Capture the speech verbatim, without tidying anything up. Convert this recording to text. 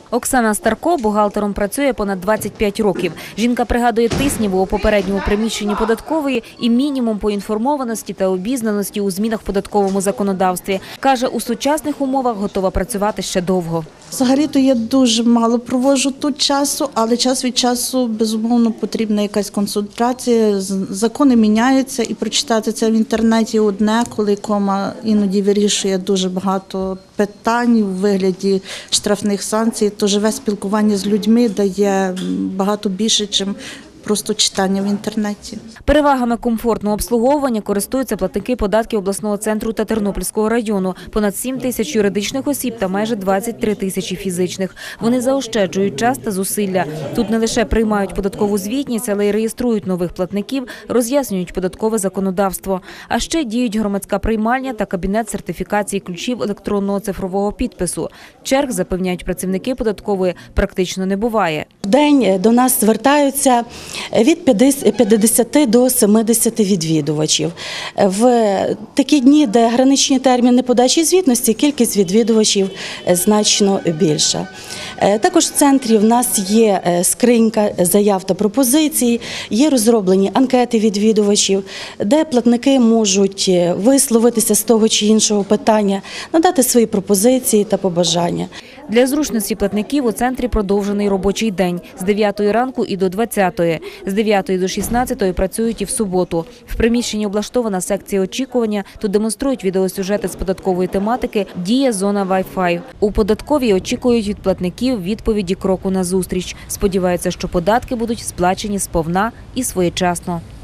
Оксана Старко бухгалтером працює понад двадцять п'ять років. Жінка пригадує тисніву у попередньому приміщенні податкової і мінімум поінформованості та обізнаності у змінах в податковому законодавстві. Каже, у сучасних умовах готова працювати ще довго. Взагалі-то я дуже мало проводжу тут часу, але час від часу, безумовно, потрібна якась консультація. Закони міняються і прочитати це в інтернеті одне, коли кома іноді вирішує дуже багато питань у вигляді штрафних санкцій, то живе спілкування з людьми дає багато більше, ніж просто читання в інтернеті. Перевагами комфортного обслуговування користуються платники податків обласного центру та Тернопільського району. Понад сім тисяч юридичних осіб та майже двадцять три тисячі фізичних. Вони заощаджують час та зусилля. Тут не лише приймають податкову звітність, але й реєструють нових платників, роз'яснюють податкове законодавство. А ще діють громадська приймальня та кабінет сертифікації ключів електронного цифрового підпису. Черг, запевняють працівники податкової, практично не буває. В день до нас звертаються від п'ятдесяти до семидесяти відвідувачів. В такі дні, де граничні терміни подачі звітності, кількість відвідувачів значно більша. Також в центрі в нас є скринька заяв та пропозицій, є розроблені анкети відвідувачів, де платники можуть висловитися з того чи іншого питання, надати свої пропозиції та побажання. Для зручності платників у центрі продовжений робочий день – з дев'ятої ранку і до двадцятої. З дев'ятої до шістнадцятої працюють і в суботу. В приміщенні облаштована секція очікування, тут демонструють відеосюжети з податкової тематики, діє зона Wi-Fi. У податковій очікують від платників відповіді кроку назустріч. Сподіваються, що податки будуть сплачені сповна і своєчасно.